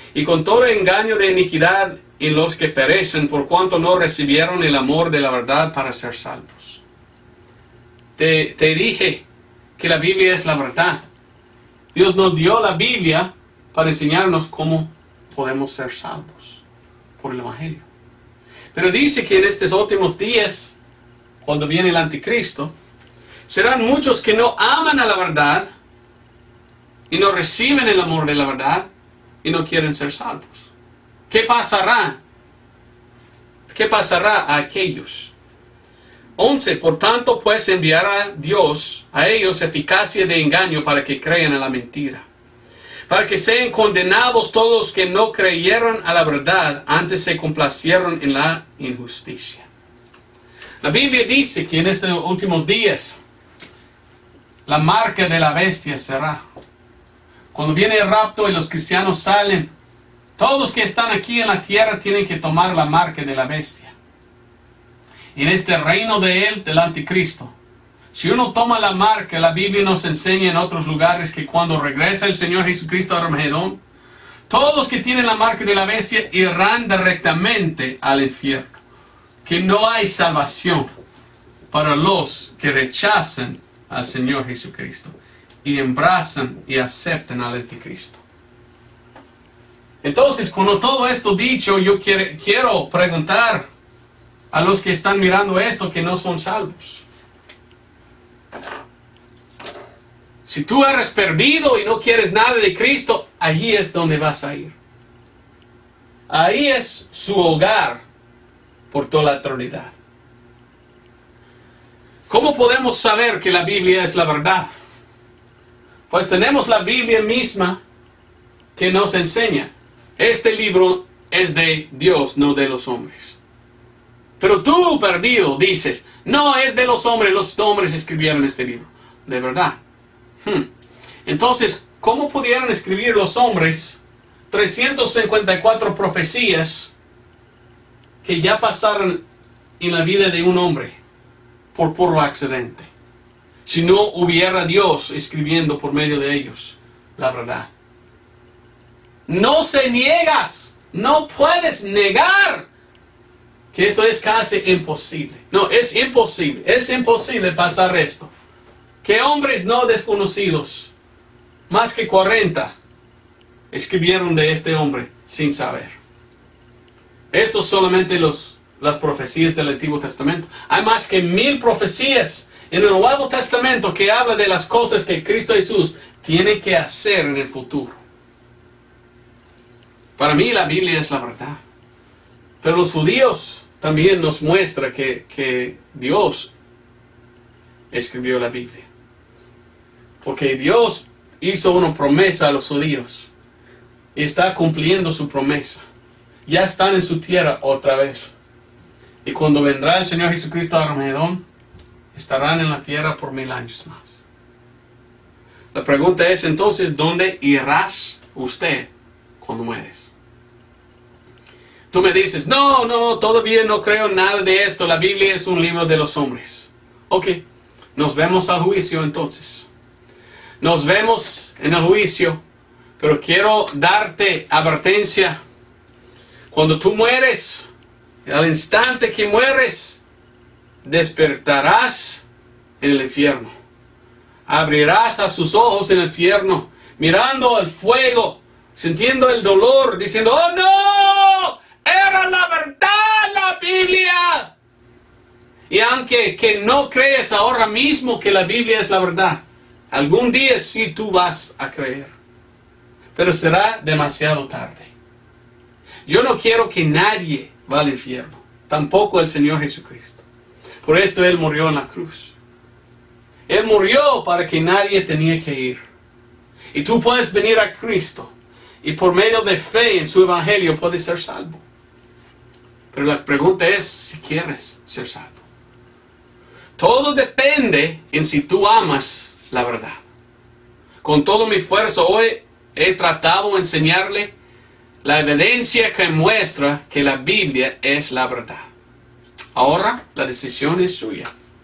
y con todo engaño de iniquidad en los que perecen, por cuanto no recibieron el amor de la verdad para ser salvos. Te, te dije que la Biblia es la verdad. Dios nos dio la Biblia para enseñarnos cómo podemos ser salvos por el Evangelio. Pero dice que en estos últimos días, cuando viene el anticristo, serán muchos que no aman a la verdad y no reciben el amor de la verdad y no quieren ser salvos. ¿Qué pasará? ¿Qué pasará a aquellos? once. Por tanto, pues enviará Dios a ellos eficacia de engaño para que crean en la mentira, para que sean condenados todos los que no creyeron a la verdad, antes se complacieron en la injusticia. La Biblia dice que en estos últimos días la marca de la bestia será. Cuando viene el rapto y los cristianos salen, todos los que están aquí en la tierra tienen que tomar la marca de la bestia. En este reino de él, del anticristo, si uno toma la marca, la Biblia nos enseña en otros lugares que cuando regresa el Señor Jesucristo a Armagedón, todos los que tienen la marca de la bestia irán directamente al infierno. Que no hay salvación para los que rechazan al Señor Jesucristo y embrazan y aceptan al anticristo. Entonces, con todo esto dicho, yo quiero, quiero preguntar a los que están mirando esto que no son salvos. Si tú eres perdido y no quieres nada de Cristo, allí es donde vas a ir. Ahí es su hogar por toda la eternidad. ¿Cómo podemos saber que la Biblia es la verdad? Pues tenemos la Biblia misma que nos enseña. Este libro es de Dios, no de los hombres. Pero tú, perdido, dices, no es de los hombres, los hombres escribieron este libro. De verdad. Hmm. Entonces, ¿cómo pudieron escribir los hombres trescientas cincuenta y cuatro profecías que ya pasaron en la vida de un hombre por puro accidente, si no hubiera Dios escribiendo por medio de ellos la verdad? No se niegas, no puedes negar que esto es casi imposible. No, es imposible, es imposible pasar esto. Que hombres no desconocidos, más que cuarenta, escribieron de este hombre sin saber. Estos solamente los, las profecías del Antiguo Testamento. Hay más que mil profecías en el Nuevo Testamento que habla de las cosas que Cristo Jesús tiene que hacer en el futuro. Para mí la Biblia es la verdad. Pero los judíos también nos muestran que, que Dios escribió la Biblia. Porque Dios hizo una promesa a los judíos y está cumpliendo su promesa. Ya están en su tierra otra vez. Y cuando vendrá el Señor Jesucristo a Armagedón, estarán en la tierra por mil años más. La pregunta es entonces, ¿dónde irás usted cuando mueres? Tú me dices, no, no, todavía no creo nada de esto. La Biblia es un libro de los hombres. Ok, nos vemos al juicio entonces. Nos vemos en el juicio, pero quiero darte advertencia. Cuando tú mueres, al instante que mueres, despertarás en el infierno. Abrirás a sus ojos en el infierno, mirando el fuego, sintiendo el dolor, diciendo, ¡oh no! ¡Era la verdad la Biblia! Y aunque que no crees ahora mismo que la Biblia es la verdad, algún día sí tú vas a creer. Pero será demasiado tarde. Yo no quiero que nadie vaya al infierno. Tampoco el Señor Jesucristo. Por esto Él murió en la cruz. Él murió para que nadie tenía que ir. Y tú puedes venir a Cristo. Y por medio de fe en su Evangelio puedes ser salvo. Pero la pregunta es si quieres ser salvo. Todo depende en si tú amas la verdad. Con todo mi esfuerzo hoy he tratado de enseñarle la evidencia que muestra que la Biblia es la verdad. Ahora la decisión es suya.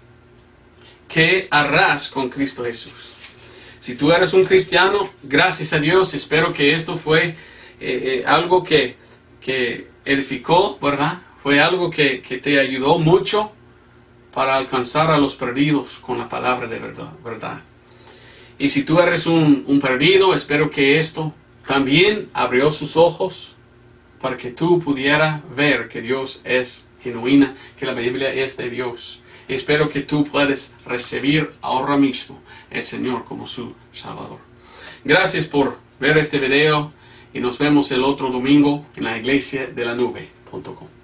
¿Qué harás con Cristo Jesús? Si tú eres un cristiano, gracias a Dios, espero que esto fue eh, algo que, que edificó, ¿verdad? Fue algo que, que te ayudó mucho para alcanzar a los perdidos con la palabra de verdad, ¿verdad? Y si tú eres un, un perdido, espero que esto también abrió sus ojos para que tú pudieras ver que Dios es genuina, que la Biblia es de Dios. Y espero que tú puedas recibir ahora mismo el Señor como su Salvador. Gracias por ver este video y nos vemos el otro domingo en la iglesia de la nube punto com.